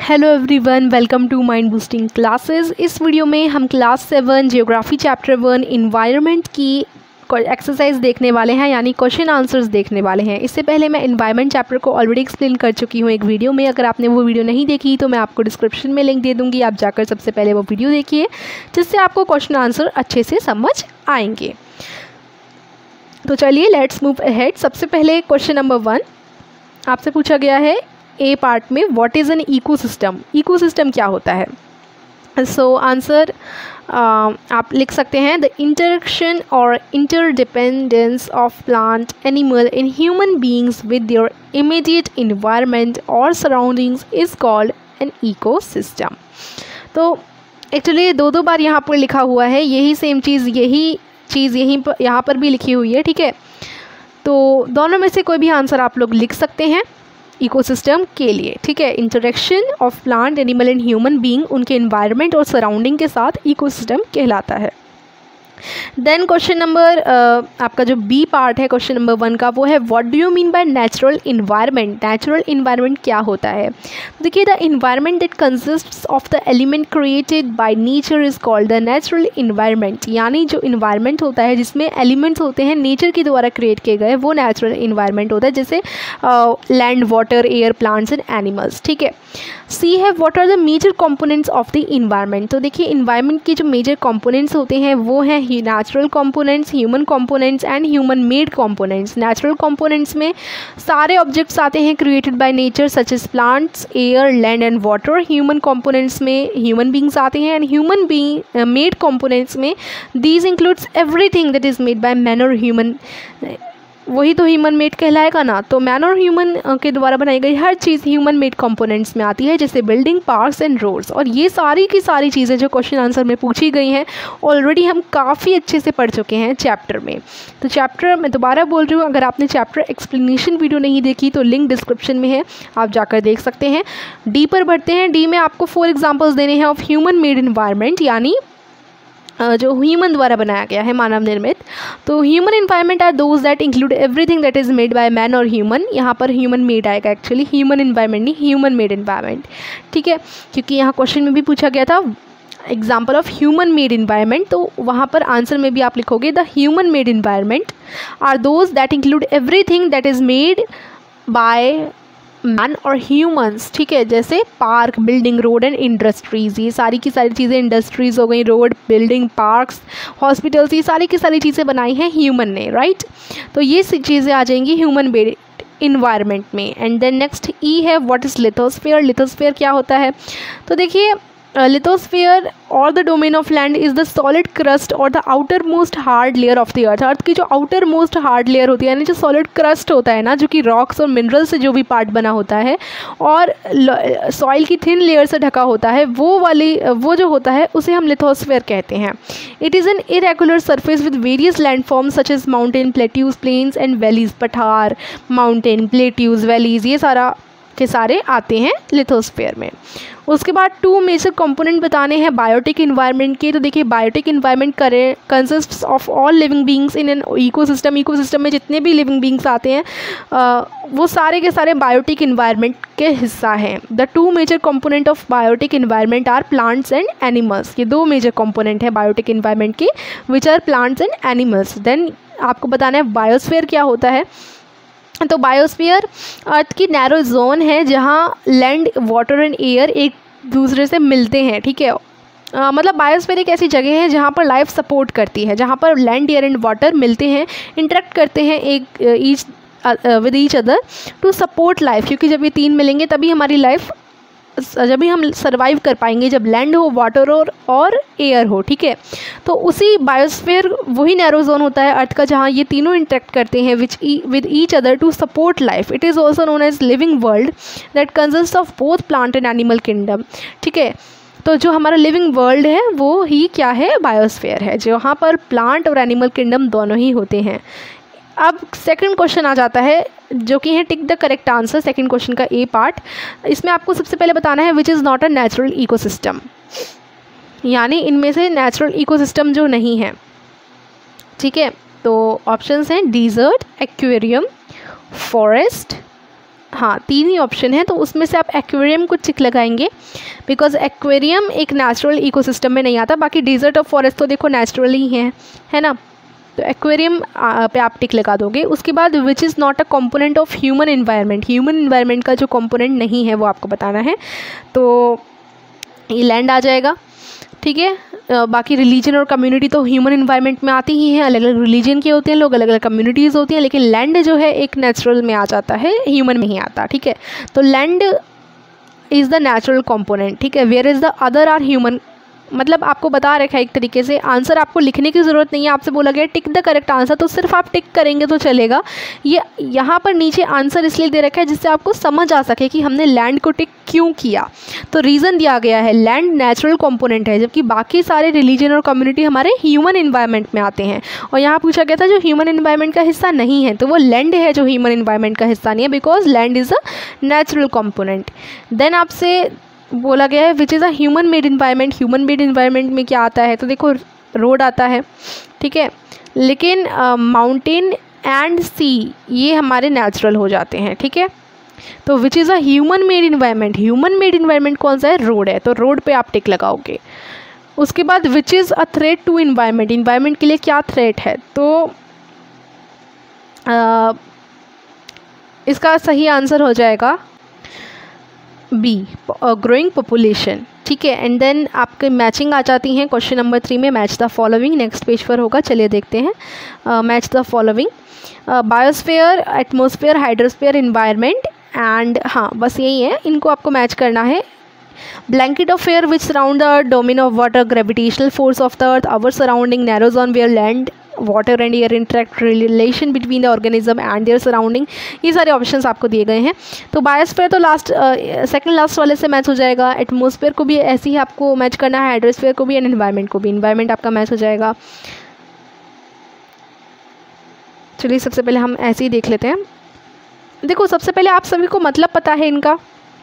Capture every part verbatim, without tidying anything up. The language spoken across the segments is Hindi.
Hello everyone, welcome to mind boosting classes. इस वीडियो में हम class seven geography chapter one environment की एक्सरसाइज देखने वाले हैं, यानी क्वेश्चन आंसर्स देखने वाले हैं। इससे पहले मैं इन्वायरमेंट चैप्टर को ऑलरेडी एक्सप्लेन कर चुकी हूँ एक वीडियो में। अगर आपने वो वीडियो नहीं देखी तो मैं आपको डिस्क्रिप्शन में लिंक दे दूँगी, आप जाकर सबसे पहले वो वीडियो देखिए, जिससे आपको क्वेश्चन आंसर अच्छे से समझ आएंगे। तो चलिए लेट्स मूव अहेड। सबसे पहले क्वेश्चन नंबर वन आपसे पूछा गया है ए पार्ट में, what is an ecosystem. Ecosystem क्या होता है? सो so, आंसर uh, आप लिख सकते हैं, द इंटरेक्शन और interdependence of plant animal in human beings with their immediate environment और surroundings is called an ecosystem. तो एक्चुअली दो दो बार यहाँ पर लिखा हुआ है, यही सेम चीज़ यही चीज़ यहीं पर यहाँ पर भी लिखी हुई है, ठीक है। तो दोनों में से कोई भी आंसर आप लोग लिख सकते हैं इकोसिस्टम के लिए, ठीक है। Interaction of plant animal and human being, उनके एनवायरनमेंट और सराउंडिंग के साथ इकोसिस्टम कहलाता है। देन क्वेश्चन नंबर आपका जो बी पार्ट है क्वेश्चन नंबर वन का, वो है what do you mean by natural environment. Natural environment क्या होता है? देखिए, the environment that consists of the element created by nature is called the natural environment. यानी जो इन्वायरमेंट होता है जिसमें एलिमेंट्स होते हैं नेचर के द्वारा क्रिएट किए गए, वो नेचुरल इन्वायरमेंट होता है, जैसे land, water, air, plants and animals, ठीक है। सी है what are the major components of the environment. तो देखिए, इन्वायरमेंट के जो मेजर कंपोनेंट्स होते हैं वो हैं natural components, human components and human made components. Natural components में सारे ऑब्जेक्ट्स आते हैं created by nature such as plants, air, land and water. Human components में ह्यूमन बीइंग्स आते हैं, and human being made components में these includes everything that is made by man और ह्यूमन। वही तो ह्यूमन मेड कहलाएगा ना। तो मैन और ह्यूमन के द्वारा बनाई गई हर चीज़ ह्यूमन मेड कंपोनेंट्स में आती है, जैसे बिल्डिंग, पार्क्स एंड रोड्स। और ये सारी की सारी चीज़ें जो क्वेश्चन आंसर में पूछी गई हैं ऑलरेडी हम काफ़ी अच्छे से पढ़ चुके हैं चैप्टर में। तो चैप्टर मैं दोबारा बोल रही हूँ, अगर आपने चैप्टर एक्सप्लेनेशन वीडियो नहीं देखी तो लिंक डिस्क्रिप्शन में है, आप जाकर देख सकते हैं। डी पर बढ़ते हैं। डी में आपको फोर एग्जाम्पल्स देने हैं ऑफ ह्यूमन मेड इन्वायरमेंट, यानी जो ह्यूमन द्वारा बनाया गया है, मानव निर्मित। तो human environment are those that include everything that is made by man और ह्यूमन। यहाँ पर ह्यूमन मेड आएगा, एक्चुअली ह्यूमन इन्वायरमेंट नहीं, ह्यूमन मेड इन्वायरमेंट, ठीक है, क्योंकि यहाँ क्वेश्चन में भी पूछा गया था example of human made environment. तो वहाँ पर आंसर में भी आप लिखोगे the human made environment are those that include everything that is made by man और ह्यूमंस, ठीक है, जैसे park, building, road and industries. ये सारी की सारी चीज़ें, इंडस्ट्रीज़ हो गई, रोड, बिल्डिंग, पार्क्स, हॉस्पिटल्स, ये सारी की सारी चीज़ें बनाई हैं ह्यूमन ने, राइट। तो ये चीज़ें आ जाएंगी ह्यूमन मेड इन्वायरमेंट में। एंड देन नेक्स्ट ई है व्हाट इज़ लिथोस्फीयर। लिथोस्फीयर क्या होता है? तो देखिए, लिथोस्फीयर और the domain of land is the solid crust और the outermost hard layer of the earth. Earth की जो आउटर मोस्ट हार्ड लेयर होती है, यानी जो सॉलिड क्रस्ट होता है ना, जो कि रॉक्स और मिनरल से जो भी पार्ट बना होता है और सॉइल की थिन लेयर से ढका होता है, वो वाली वो जो होता है उसे हम लिथोस्फीयर कहते हैं। It is an irregular surface with various land forms such as mountain, plateaus, plains and valleys. पठार, माउंटेन, प्लेट्यूज, वैलीज, ये सारा के सारे आते हैं लिथोस्फीयर में। उसके बाद टू मेजर कंपोनेंट बताने हैं बायोटिक इन्वायरमेंट के। तो देखिए, बायोटिक इन्वायरमेंट करे consists of all living beings in an ecosystem. Ecosystem में जितने भी लिविंग बीइंग्स आते हैं आ, वो सारे के सारे बायोटिक इन्वायरमेंट के हिस्सा हैं। The two major component of biotic environment are plants and animals. ये दो मेजर कंपोनेंट हैं बायोटिक इन्वायरमेंट के, which are plants and animals. Then आपको बताना है बायोस्फीयर क्या होता है। तो बायोस्फीयर अर्थ की नैरो जोन है जहाँ लैंड, वाटर एंड एयर एक दूसरे से मिलते हैं, ठीक है। आ, मतलब बायोस्फीयर एक ऐसी जगह है जहाँ पर लाइफ सपोर्ट करती है, जहाँ पर लैंड, एयर एंड वाटर मिलते हैं, इंटरेक्ट करते हैं एक each with each other to support life. क्योंकि जब ये तीन मिलेंगे तभी हमारी लाइफ, जब भी हम सर्वाइव कर पाएंगे, जब लैंड हो, वाटर हो और एयर हो, ठीक है। तो उसी बायोस्फीयर वही नैरो जोन होता है अर्थ का जहाँ ये तीनों इंटरेक्ट करते हैं which with each other to support life. It is also known as living world that consist of both plant and animal kingdom, ठीक है। तो जो हमारा लिविंग वर्ल्ड है वो ही क्या है? बायोस्फीयर है, जहाँ पर प्लांट और एनिमल किंगडम दोनों ही होते हैं। अब सेकंड क्वेश्चन आ जाता है, जो कि है tick the correct answer, second question का ए पार्ट। इसमें आपको सबसे पहले बताना है which is not a natural ecosystem, यानी इनमें से नेचुरल इकोसिस्टम जो नहीं है, ठीक है। तो ऑप्शंस हैं डिजर्ट, एक्वेरियम, फॉरेस्ट, हाँ तीन ही ऑप्शन है, तो उसमें से आप एक्वेरियम को टिक लगाएंगे बिकॉज एक्वेरियम एक नेचुरल इकोसिस्टम में नहीं आता। बाकी डेजर्ट और फॉरेस्ट तो देखो नेचुरल ही है है ना, तो एक्वेरियम पे आप टिक लगा दोगे। उसके बाद which is not a component of human environment, human environment का जो कंपोनेंट नहीं है वो आपको बताना है, तो ये लैंड आ जाएगा। ठीक है, बाकी रिलीजन और कम्युनिटी तो ह्यूमन एनवायरनमेंट में आती ही हैं, अलग अलग रिलीजन के होते हैं लोग, अलग अलग कम्युनिटीज़ होती हैं, लेकिन लैंड जो है एक नेचुरल में आ जाता है, ह्यूमन में ही आता। ठीक है, तो land is the natural component. ठीक है, where is the other are human, मतलब आपको बता रखा है एक तरीके से, आंसर आपको लिखने की ज़रूरत नहीं है, आपसे बोला गया टिक द करेक्ट आंसर, तो सिर्फ आप टिक करेंगे तो चलेगा। ये यहाँ पर नीचे आंसर इसलिए दे रखा है जिससे आपको समझ आ सके कि हमने लैंड को टिक क्यों किया। तो रीज़न दिया गया है लैंड नेचुरल कंपोनेंट है, जबकि बाकी सारे रिलीजन और कम्युनिटी हमारे ह्यूमन एनवायरनमेंट में आते हैं। और यहाँ पूछा गया था जो ह्यूमन एनवायरनमेंट का हिस्सा नहीं है, तो वो लैंड है जो ह्यूमन एनवायरनमेंट का हिस्सा नहीं है, because land is a natural component. Then आपसे बोला गया है which is a human made environment. Human made environment में क्या आता है, तो देखो रोड आता है। ठीक है, लेकिन माउंटेन एंड सी ये हमारे नेचुरल हो जाते हैं। ठीक है, तो which is a human made environment, human made environment कौन सा है, रोड है, तो रोड पे आप टिक लगाओगे। उसके बाद which is a threat to environment, environment के लिए क्या थ्रेट है, तो आ, इसका सही आंसर हो जाएगा बी, ग्रोइंग पॉपुलेशन। ठीक है, एंड देन आपके मैचिंग आ जाती हैं क्वेश्चन नंबर थ्री में, match the following, next page पर होगा, चलिए देखते हैं। Match the following, biosphere, atmosphere, hydrosphere, environment and, हाँ बस यही है, इनको आपको मैच करना है। Blanket of air which surround the domain of water, gravitational force of the earth, our surrounding, narrow zone where land, water and air interact, relation between the organism and their surrounding, ये सारे ऑप्शंस आपको दिए गए हैं। तो बायोस्फीयर तो लास्ट सेकंड लास्ट वाले से मैच हो जाएगा, एटमॉस्फेयर को भी ऐसे ही आपको मैच करना है, हाइड्रोस्फीयर को भी एंड एनवायरनमेंट को भी, एनवायरनमेंट आपका मैच हो जाएगा। चलिए सबसे पहले हम ऐसे ही देख लेते हैं। देखो सबसे पहले आप सभी को मतलब पता है इनका,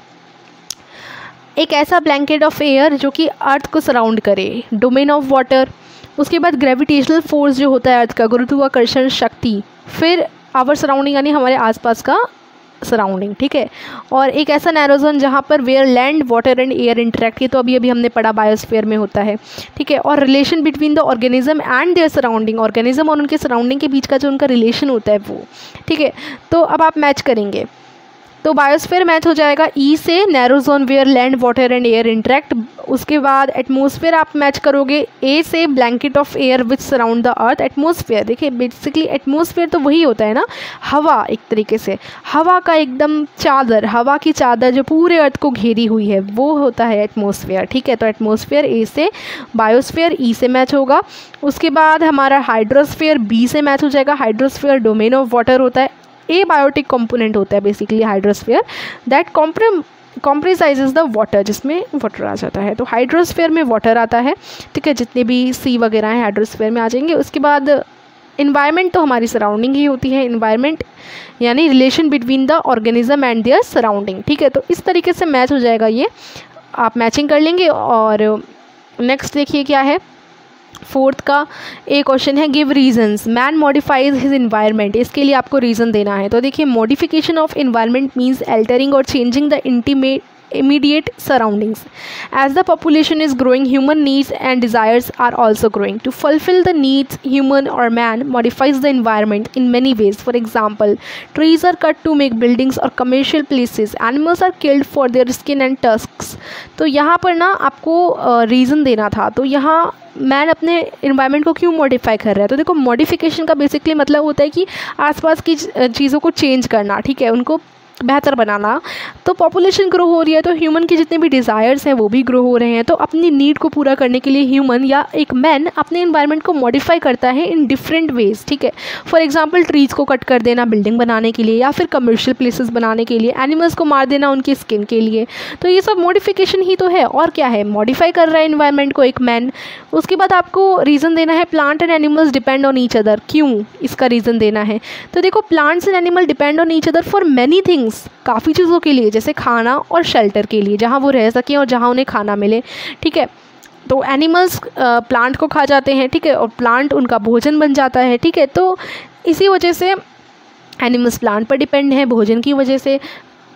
एक ऐसा ब्लैंकेट ऑफ एयर जो कि अर्थ को सराउंड करे, डोमेन ऑफ वाटर, उसके बाद ग्रेविटेशनल फोर्स जो होता है अर्थ का, गुरुत्वाकर्षण शक्ति, फिर आवर सराउंडिंग यानी हमारे आसपास का सराउंडिंग। ठीक है, और एक ऐसा नैरो जोन जहाँ पर where land, water and air interact, ये तो अभी अभी हमने पढ़ा बायोस्फीयर में होता है। ठीक है, और relation between the organism and their surrounding, organism और उनके सराउंडिंग के बीच का जो उनका रिलेशन होता है वो। ठीक है, तो अब आप मैच करेंगे, तो बायोस्फीयर मैच हो जाएगा ई से, narrow zone where land, water and air interact. उसके बाद एटमॉस्फेयर आप मैच करोगे ए से, blanket of air which surround the earth. Atmosphere देखिए बेसिकली एटमॉस्फेयर तो वही होता है ना, हवा, एक तरीके से हवा का एकदम चादर, हवा की चादर जो पूरे अर्थ को घेरी हुई है वो होता है एटमॉस्फेयर। ठीक है, तो एटमॉस्फेयर ए से, बायोस्फीयर ई से मैच होगा। उसके बाद हमारा हाइड्रोस्फीयर बी से मैच हो जाएगा, हाइड्रोस्फीयर डोमेन ऑफ वाटर होता है, ए बायोटिक कंपोनेंट होता है basically hydrosphere, that comprises the water, जिसमें वाटर आ जाता है, तो हाइड्रोस्फीयर में वाटर आता है। ठीक है, जितने भी सी वगैरह हैं हाइड्रोस्फीयर में आ जाएंगे। उसके बाद इन्वायरमेंट तो हमारी सराउंडिंग ही होती है, इन्वायरमेंट यानी relation between the organism and their surrounding. ठीक है, तो इस तरीके से मैच हो जाएगा, ये आप मैचिंग कर लेंगे। और नेक्स्ट देखिए क्या है, फोर्थ का एक क्वेश्चन है, give reasons, man modifies his environment, इसके लिए आपको रीज़न देना है। तो देखिए modification of environment means altering और changing the intimate immediate surroundings. As the population is growing, human needs and desires are also growing. To fulfill the needs, human or man modifies the environment in many ways. For example, trees are cut to make buildings or commercial places. Animals are killed for their skin and tusks. तो यहाँ पर ना आपको रीज़न uh, देना था, तो यहाँ मैन अपने इन्वायरमेंट को क्यों मॉडिफाई कर रहा है। तो देखो मॉडिफिकेशन का बेसिकली मतलब होता है कि आसपास की चीज़ों को चेंज करना, ठीक है, उनको बेहतर बनाना। तो पॉपुलेशन ग्रो हो रही है तो ह्यूमन के जितने भी डिज़ायर्स हैं वो भी ग्रो हो रहे हैं, तो अपनी नीड को पूरा करने के लिए ह्यूमन या एक मैन अपने इन्वायरमेंट को मॉडिफाई करता है इन डिफरेंट वेज। ठीक है, फॉर एग्जांपल ट्रीज़ को कट कर देना बिल्डिंग बनाने के लिए, या फिर कमर्शियल प्लेसेस बनाने के लिए, एनिमल्स को मार देना उनकी स्किन के लिए। तो ये सब मॉडिफिकेशन ही तो है, और क्या है, मॉडिफाई कर रहा है इन्वायरमेंट को एक मैन। उसके बाद आपको रीज़न देना है, plant and animals depend on each other, क्यों, इसका रीज़न देना है। तो देखो plants and animal depend on each other for many things, काफ़ी चीज़ों के लिए, जैसे खाना और शेल्टर के लिए, जहाँ वो रह सकें और जहाँ उन्हें खाना मिले। ठीक है, तो एनिमल्स प्लांट को खा जाते हैं, ठीक है, और प्लांट उनका भोजन बन जाता है। ठीक है, तो इसी वजह से एनिमल्स प्लांट पर डिपेंड है भोजन की वजह से।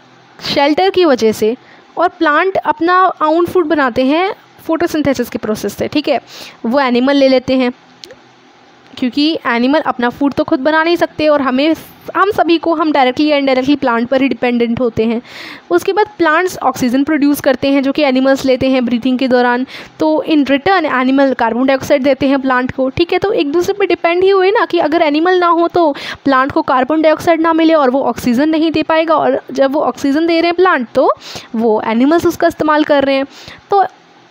शेल्टर की वजह से, और प्लांट अपना ओन फूड बनाते हैं फोटोसिंथेसिस के प्रोसेस से, ठीक है। वो एनिमल ले लेते हैं, क्योंकि एनिमल अपना फूड तो खुद बना नहीं सकते, और हमें हम सभी को हम डायरेक्टली या इनडायरेक्टली प्लांट पर ही डिपेंडेंट होते हैं। उसके बाद प्लांट्स ऑक्सीजन प्रोड्यूस करते हैं जो कि एनिमल्स लेते हैं ब्रीथिंग के दौरान, तो in return animal carbon dioxide देते हैं प्लांट को, ठीक है। तो एक दूसरे पर डिपेंड ही हुए ना, कि अगर एनिमल ना हो तो प्लांट को कार्बन डाइऑक्साइड ना मिले और वो ऑक्सीजन नहीं दे पाएगा, और जब वो ऑक्सीजन दे रहे हैं प्लांट तो वो एनिमल्स उसका इस्तेमाल कर रहे हैं। तो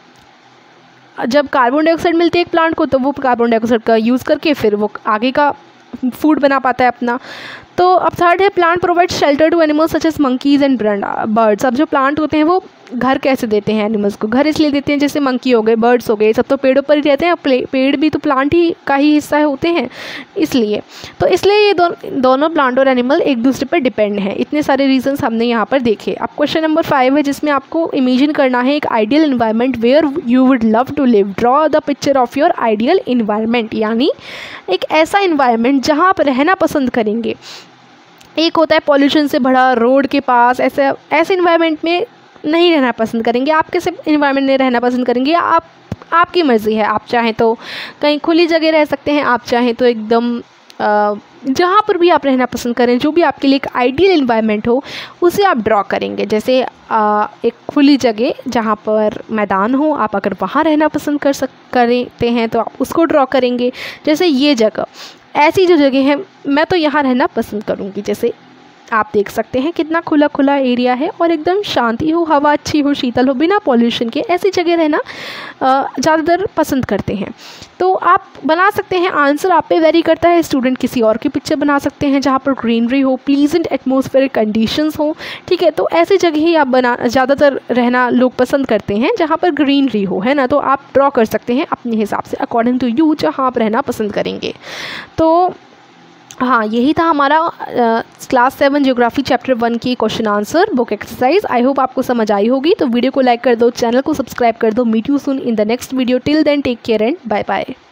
जब कार्बन डाइऑक्साइड मिलती है एक प्लांट को, तो वो कार्बन डाइऑक्साइड का यूज़ करके फिर वो आगे का फूड बना पाता है अपना। तो अब थर्ड है plant provide shelter to animals such as monkeys and birds. अब जो प्लांट होते हैं वो घर कैसे देते हैं एनिमल्स को? घर इसलिए देते हैं, जैसे मंकी हो गए, बर्ड्स हो गए, सब तो पेड़ों पर ही रहते हैं, पेड़ भी तो प्लांट ही का ही हिस्सा होते हैं, इसलिए तो इसलिए ये दो, दोनों प्लांट और एनिमल एक दूसरे पर डिपेंड हैं। इतने सारे रीजंस हमने यहाँ पर देखे। अब क्वेश्चन नंबर फाइव है, जिसमें आपको इमेजिन करना है एक ideal environment where you would love to live. Draw the picture of your ideal environment, यानी एक ऐसा इन्वायरमेंट जहाँ आप रहना पसंद करेंगे। एक होता है पॉल्यूशन से भरा रोड के पास, ऐसे ऐसे इन्वायरमेंट में नहीं रहना पसंद करेंगे। आप कैसे इन्वायरमेंट में रहना पसंद करेंगे? आप आपकी मर्ज़ी है, आप चाहें तो कहीं खुली जगह रह सकते हैं, आप चाहें तो एकदम जहाँ पर भी आप रहना पसंद करें, जो भी आपके लिए एक आइडियल इन्वायरमेंट हो उसे आप ड्रॉ करेंगे। जैसे आ, एक खुली जगह जहाँ पर मैदान हो, आप अगर वहाँ रहना पसंद कर सक करते हैं तो आप उसको ड्रॉ करेंगे। जैसे ये जगह, ऐसी जो जगह है मैं तो यहाँ रहना पसंद करूँगी। जैसे आप देख सकते हैं कितना खुला खुला एरिया है और एकदम शांति हो, हवा अच्छी हो, शीतल हो, बिना पॉल्यूशन के, ऐसी जगह रहना ज़्यादातर पसंद करते हैं। तो आप बना सकते हैं, आंसर आप पे वेरी करता है। स्टूडेंट किसी और की पिक्चर बना सकते हैं जहाँ पर ग्रीनरी हो, प्लीजेंट एटमॉस्फेरिक कंडीशंस हो, ठीक है। तो ऐसी जगह ही आप बना ज़्यादातर रहना लोग पसंद करते हैं जहाँ पर ग्रीनरी हो, है ना। तो आप ड्रॉ कर सकते हैं अपने हिसाब से, अकॉर्डिंग टू यू, जहाँ आप रहना पसंद करेंगे। तो हाँ, यही था हमारा class seven geography chapter one की question answer book exercise. I hope आपको समझ आई होगी। तो वीडियो को लाइक कर दो, चैनल को सब्सक्राइब कर दो। Meet you soon in the next video. Till then take care and bye bye.